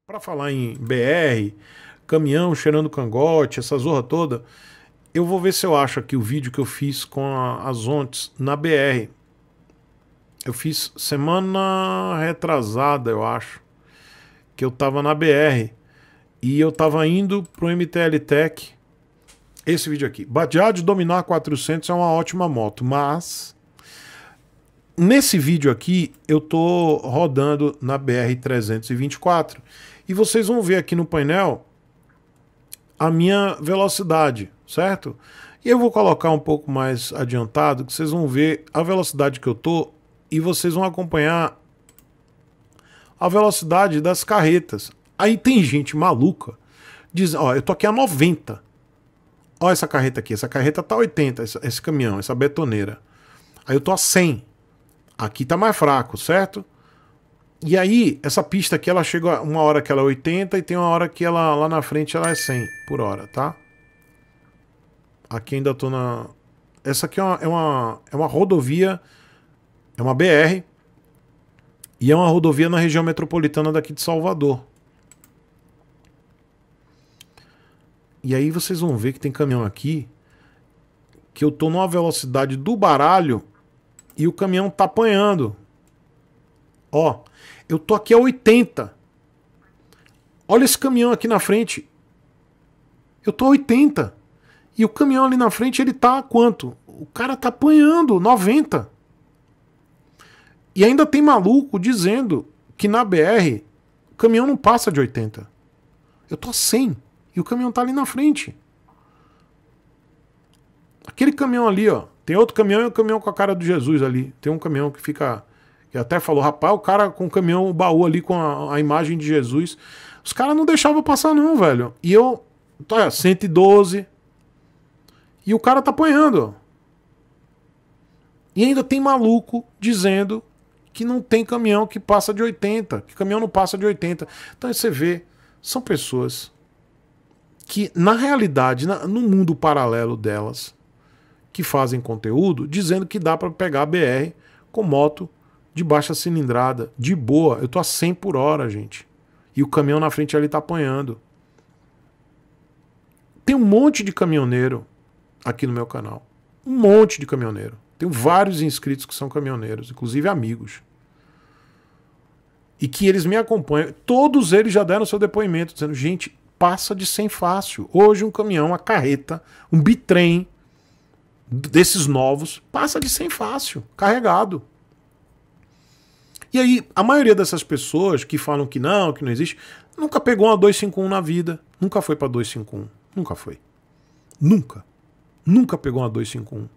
Para falar em BR, caminhão cheirando cangote, essa zorra toda, eu vou ver se eu acho aqui o vídeo que eu fiz com as Ontes na BR. Eu fiz semana retrasada, eu acho, que eu tava na BR e eu tava indo pro MTL Tech. Esse vídeo aqui. Bajaj Dominar 400 é uma ótima moto, mas nesse vídeo aqui eu tô rodando na BR 324 e vocês vão ver aqui no painel a minha velocidade, certo? E eu vou colocar um pouco mais adiantado, que vocês vão ver a velocidade que eu tô e vocês vão acompanhar a velocidade das carretas. Aí tem gente maluca dizendo, ó, eu tô aqui a 90. Ó essa carreta aqui, essa carreta tá 80, esse caminhão, essa betoneira. Aí eu tô a 100. Aqui tá mais fraco, certo? E aí, essa pista aqui, ela chega uma hora que ela é 80 e tem uma hora que ela lá na frente ela é 100 por hora, tá? Aqui ainda tô na... Essa aqui é uma rodovia, é uma BR, e é uma rodovia na região metropolitana daqui de Salvador. E aí vocês vão ver que tem caminhão aqui, que eu tô numa velocidade do baralho e o caminhão tá apanhando. Ó, eu tô aqui a 80. Olha esse caminhão aqui na frente. Eu tô a 80. E o caminhão ali na frente, ele tá a quanto? O cara tá apanhando 90. E ainda tem maluco dizendo que na BR o caminhão não passa de 80. Eu tô a 100. E o caminhão tá ali na frente. Aquele caminhão ali, ó. Tem outro caminhão e um caminhão com a cara do Jesus ali. Tem um caminhão que fica... Que até falou, rapaz, o cara com o caminhão, o baú ali com a imagem de Jesus. Os caras não deixavam passar não, velho. E eu... Tá, 112. E o cara tá apanhando. E ainda tem maluco dizendo que não tem caminhão que passa de 80. Que caminhão não passa de 80. Então você vê, são pessoas que, na realidade, no mundo paralelo delas, que fazem conteúdo, dizendo que dá para pegar a BR com moto de baixa cilindrada, de boa. Eu tô a 100 por hora, gente. E o caminhão na frente ali tá apanhando. Tem um monte de caminhoneiro aqui no meu canal. Um monte de caminhoneiro. Tenho vários inscritos que são caminhoneiros, inclusive amigos. E que eles me acompanham. Todos eles já deram seu depoimento, dizendo, gente, passa de 100 fácil. Hoje um caminhão, uma carreta, um bitrem desses novos, passa de 100 fácil, carregado. E aí, a maioria dessas pessoas que falam que não existe, nunca pegou uma 251 na vida. Nunca foi pra 251. Nunca foi. Nunca. Nunca pegou uma 251.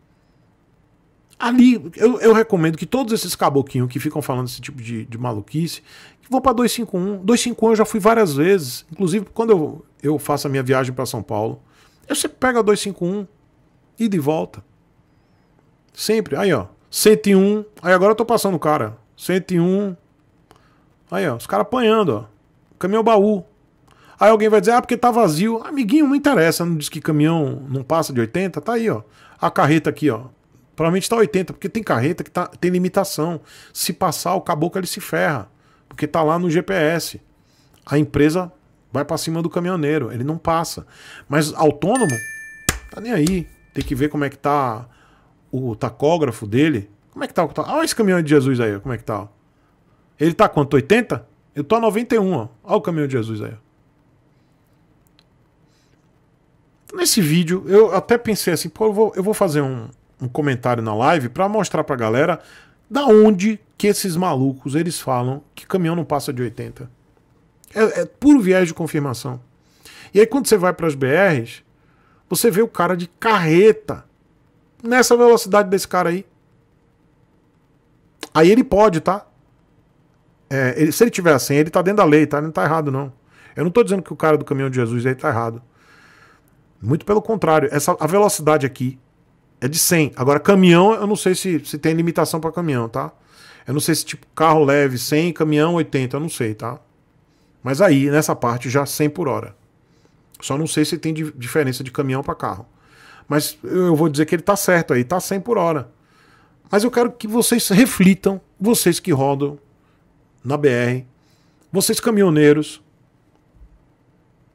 Ali, eu recomendo que todos esses caboquinhos que ficam falando esse tipo de maluquice, que vão pra 251. 251 eu já fui várias vezes. Inclusive, quando eu faço a minha viagem pra São Paulo, eu sempre pego a 251 e de volta. Sempre. Aí, ó. 101. Aí agora eu tô passando o cara. 101. Aí, ó, os caras apanhando, ó. Caminhão baú. Aí alguém vai dizer, ah, porque tá vazio. Amiguinho, não interessa, não diz que caminhão não passa de 80? Tá aí, ó. A carreta aqui, ó. Provavelmente tá 80, porque tem carreta que tem limitação. Se passar, o caboclo ele se ferra. Porque tá lá no GPS. A empresa vai pra cima do caminhoneiro. Ele não passa. Mas autônomo, tá nem aí. Tem que ver como é que tá o tacógrafo dele. Como é que tá? Olha esse caminhão de Jesus aí, como é que tá? Ó. Ele tá quanto? 80? Eu tô a 91, ó. Olha o caminhão de Jesus aí. Nesse vídeo, eu até pensei assim, pô, eu vou fazer um comentário na live pra mostrar pra galera da onde que esses malucos, eles falam que caminhão não passa de 80. É puro viés de confirmação. E aí quando você vai pras BRs, você vê o cara de carreta nessa velocidade desse cara aí. Aí ele pode, tá? Se ele tiver assim, ele tá dentro da lei, tá? Ele não tá errado, não. Eu não tô dizendo que o cara do caminhão de Jesus aí tá errado. Muito pelo contrário. A velocidade aqui é de 100. Agora, caminhão, eu não sei se tem limitação pra caminhão, tá? Eu não sei se tipo carro leve 100, caminhão 80, eu não sei, tá? Mas aí, nessa parte, já 100 por hora. Só não sei se tem diferença de caminhão pra carro. Mas eu vou dizer que ele tá certo aí, tá 100 por hora. Mas eu quero que vocês reflitam, vocês que rodam na BR, vocês caminhoneiros,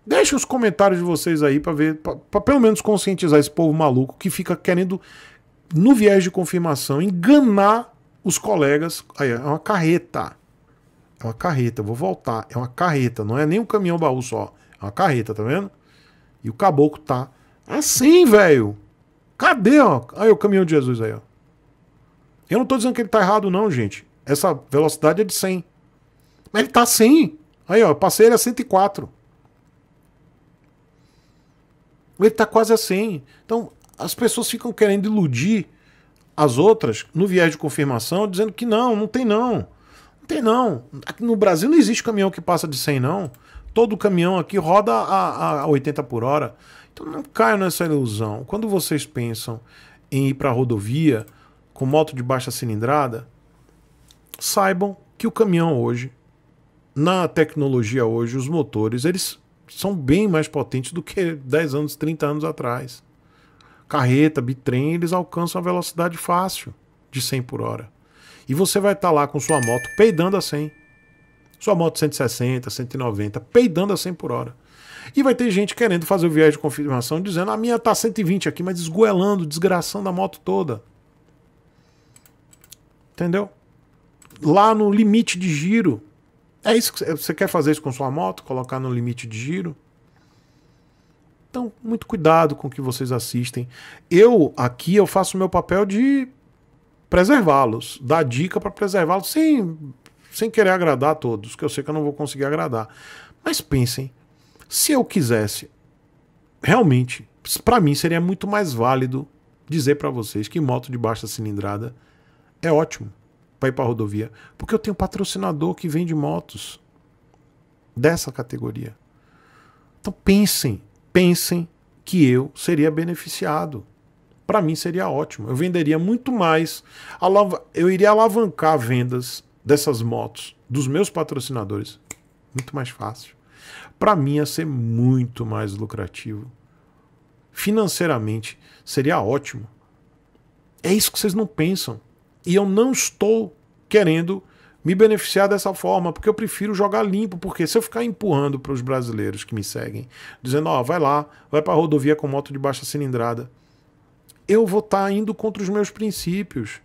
Deixem os comentários de vocês aí para ver, para pelo menos conscientizar esse povo maluco que fica querendo, no viés de confirmação, enganar os colegas. Aí, é uma carreta. É uma carreta, eu vou voltar. É uma carreta, não é nem um caminhão baú só. É uma carreta, tá vendo? E o caboclo tá assim, velho. Cadê, ó? Aí o caminhão de Jesus aí, ó. Eu não tô dizendo que ele tá errado, não, gente. Essa velocidade é de 100. Mas ele tá 100. Aí, ó, eu passei ele a 104. Ele tá quase a 100. Então, as pessoas ficam querendo iludir as outras no viés de confirmação, dizendo que não tem não. Não tem não. Aqui no Brasil não existe caminhão que passa de 100, não. Todo caminhão aqui roda a 80 por hora. Então não caia nessa ilusão. Quando vocês pensam em ir para a rodovia com moto de baixa cilindrada, saibam que o caminhão hoje, na tecnologia hoje, os motores, eles são bem mais potentes do que 10 anos, 30 anos atrás. Carreta, bitrem, eles alcançam a velocidade fácil de 100 por hora. E você vai estar lá com sua moto peidando a 100. Sua moto 160, 190, peidando a 100 por hora. E vai ter gente querendo fazer o viés de confirmação, dizendo a minha tá 120 aqui, mas esgoelando, desgraçando a moto toda. Entendeu? Lá no limite de giro. É isso que você quer fazer isso com sua moto? Colocar no limite de giro? Então, muito cuidado com o que vocês assistem. Aqui eu faço o meu papel de preservá-los, dar dica para preservá-los sem querer agradar a todos, que eu sei que eu não vou conseguir agradar. Mas pensem, se eu quisesse, realmente, para mim seria muito mais válido dizer para vocês que moto de baixa cilindrada é ótimo para ir para a rodovia, porque eu tenho patrocinador que vende motos dessa categoria. Então pensem que eu seria beneficiado. Para mim seria ótimo. Eu venderia muito mais. Eu iria alavancar vendas dessas motos dos meus patrocinadores. Muito mais fácil. Para mim ia ser muito mais lucrativo. Financeiramente seria ótimo. É isso que vocês não pensam. E eu não estou querendo me beneficiar dessa forma, porque eu prefiro jogar limpo, porque se eu ficar empurrando para os brasileiros que me seguem, dizendo, ó, vai lá, vai para a rodovia com moto de baixa cilindrada, eu vou estar indo contra os meus princípios.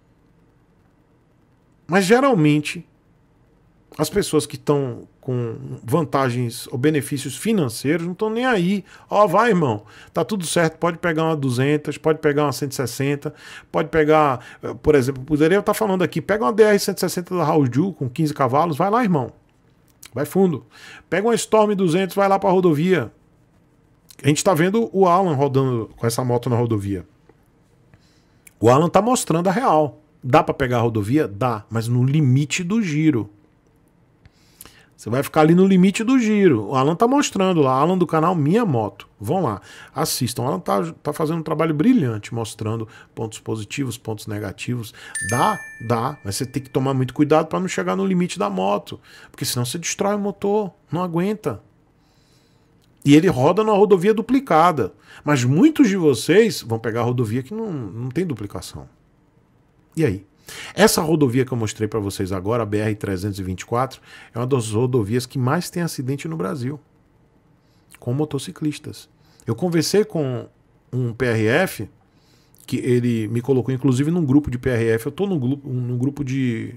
Mas geralmente, as pessoas que estão com vantagens ou benefícios financeiros não estão nem aí. Ó, vai, irmão, tá tudo certo, pode pegar uma 200, pode pegar uma 160, pode pegar, por exemplo, poderia estar falando aqui, pega uma DR-160 da Raul Ju com 15 cavalos, vai lá, irmão. Vai fundo. Pega uma Storm 200, vai lá para a rodovia. A gente está vendo o Alan rodando com essa moto na rodovia. O Alan tá mostrando a real. Dá para pegar a rodovia? Dá, mas no limite do giro. Você vai ficar ali no limite do giro. O Alan tá mostrando lá, Alan do canal Minha Moto. Vão lá, assistam. O Alan tá fazendo um trabalho brilhante, mostrando pontos positivos, pontos negativos. Dá, mas você tem que tomar muito cuidado para não chegar no limite da moto, porque senão você destrói o motor, não aguenta. E ele roda numa rodovia duplicada. Mas muitos de vocês vão pegar a rodovia que não tem duplicação. E aí? Essa rodovia que eu mostrei para vocês agora, a BR-324, é uma das rodovias que mais tem acidente no Brasil, com motociclistas. Eu conversei com um PRF, que ele me colocou inclusive num grupo de PRF, eu estou num grupo de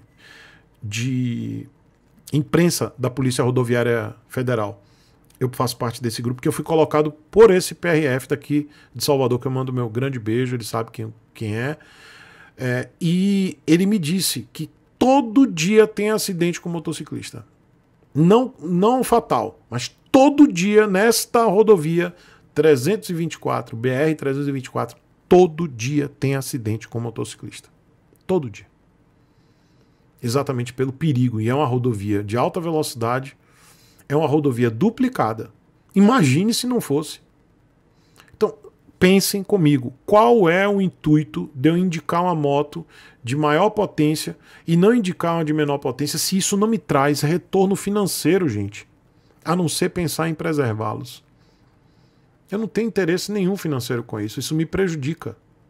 imprensa da Polícia Rodoviária Federal. Eu faço parte desse grupo, que eu fui colocado por esse PRF daqui de Salvador, que eu mando meu grande beijo, ele sabe quem é. E ele me disse que todo dia tem acidente com motociclista. Não fatal, mas todo dia nesta rodovia 324, BR-324, todo dia tem acidente com motociclista. Todo dia. Exatamente pelo perigo. E é uma rodovia de alta velocidade, é uma rodovia duplicada. Imagine se não fosse. Então, pensem comigo, qual é o intuito de eu indicar uma moto de maior potência e não indicar uma de menor potência se isso não me traz retorno financeiro, gente? A não ser pensar em preservá-los. Eu não tenho interesse nenhum financeiro com isso, isso me prejudica.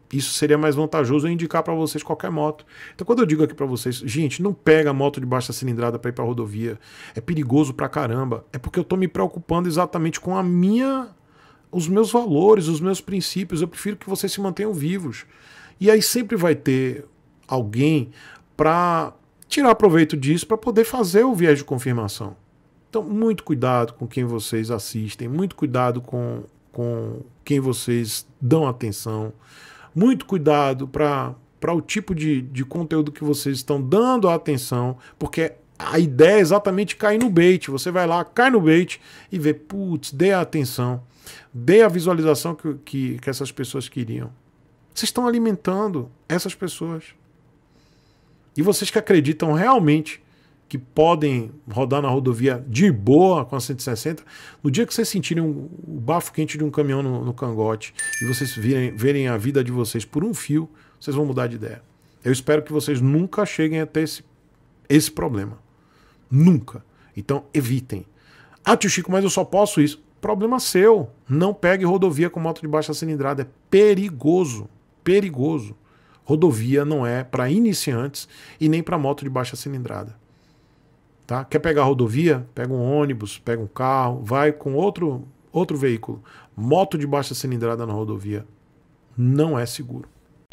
isso seria mais vantajoso eu indicar para vocês qualquer moto. Então quando eu digo aqui para vocês, gente, não pega moto de baixa cilindrada para ir para rodovia, é perigoso pra caramba, é porque eu tô me preocupando exatamente com os meus valores, os meus princípios. Eu prefiro que vocês se mantenham vivos. E aí sempre vai ter alguém para tirar proveito disso, para poder fazer o viés de confirmação. Então, muito cuidado com quem vocês assistem, muito cuidado com quem vocês dão atenção, muito cuidado para o tipo de conteúdo que vocês estão dando atenção, porque a ideia é exatamente cair no bait. Você vai lá, cai no bait e vê, putz, dê a atenção, dê a visualização que essas pessoas queriam. Vocês estão alimentando essas pessoas. E vocês que acreditam realmente que podem rodar na rodovia de boa com a 160, no dia que vocês sentirem o bafo quente de um caminhão no cangote e vocês verem a vida de vocês por um fio, vocês vão mudar de ideia. Eu espero que vocês nunca cheguem a ter esse problema. Nunca. Então evitem. Ah, tio Chico, mas eu só posso isso. Problema seu. Não pegue rodovia com moto de baixa cilindrada. É perigoso. Perigoso. Rodovia não é para iniciantes e nem para moto de baixa cilindrada. Tá? Quer pegar rodovia? Pega um ônibus, pega um carro, vai com outro veículo. Moto de baixa cilindrada na rodovia não é seguro.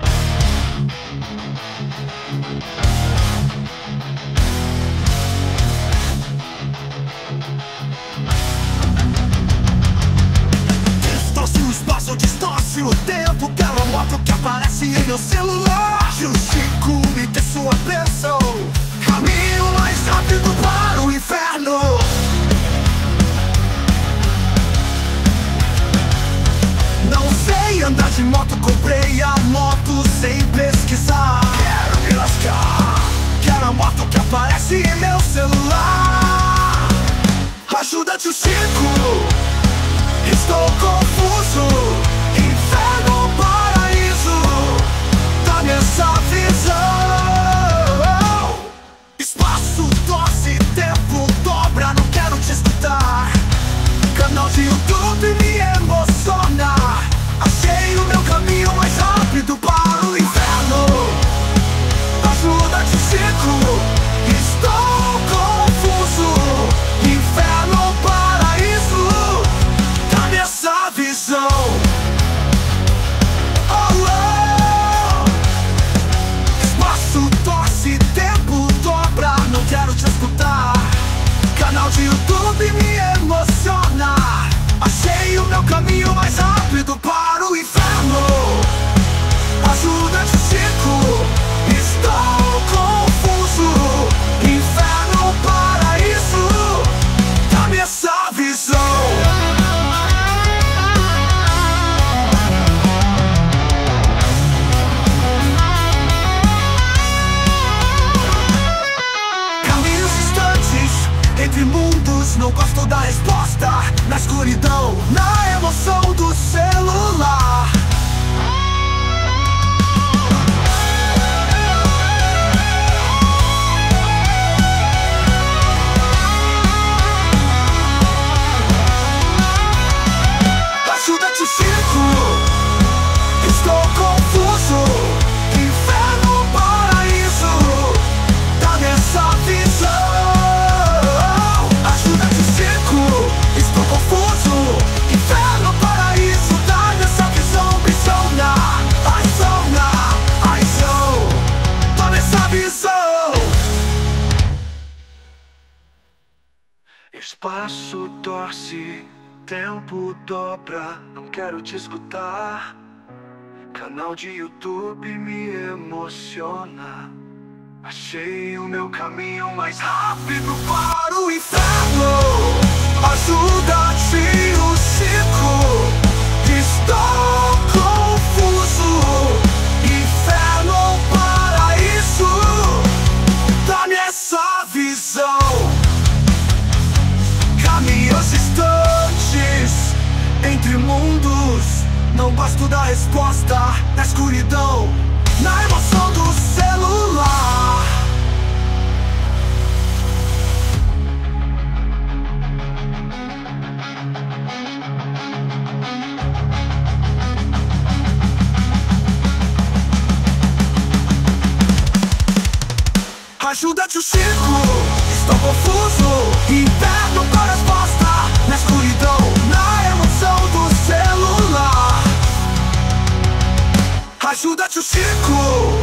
Distorce o espaço, distorce o tempo. Aquela moto que aparece em meu celular. Tio Chico, me dê sua bênção. Caminho mais rápido para o inferno. Não sei andar de moto, comprei a moto sem pesquisar. Quero me lascar. Quero a moto que aparece em meu celular. Ajuda, tio Chico, estou confuso. Inferno ou paraíso, dá-me essa visão. Espaço, torce, tempo, dobra, não quero te escutar. Canal de YouTube me emociona. Achei o meu caminho mais rápido para o inferno. Ajuda, tio Chico, estou confuso. Inferno ou paraíso, dá-me essa visão. Oh, oh. Espaço, torce, tempo, dobra, não quero te escutar. Canal de YouTube me emociona. Achei o meu caminho mais rápido para o inferno. Ajuda, tio Chico, estou confuso. Inferno ou paraíso, dá-me essa visão. Caminhos distantes entre mundos, não gosto da resposta. Na escuridão, na emoção do celular. Ajuda, tio Chico, estou confuso. Inferno ou paraíso, dá-me essa visão. Ajuda, tio Chico, estou confuso. Inferno ou paraíso, dá-me essa visão. Persona, dá-me essa visão. Espaço, torce, tempo, dobra, não quero te escutar. Canal de YouTube me emociona. Achei o meu caminho mais rápido para o inferno. Ajuda, tio Chico, estou confuso. Inferno ou paraíso, dá-me essa visão. Caminhos distantes entre mundos, não gosto da resposta. Na escuridão, na emoção do celular. Ajuda-te o circo, estou confuso. Inverno com a resposta, na escuridão, na emoção do celular. Ajuda-te o circo.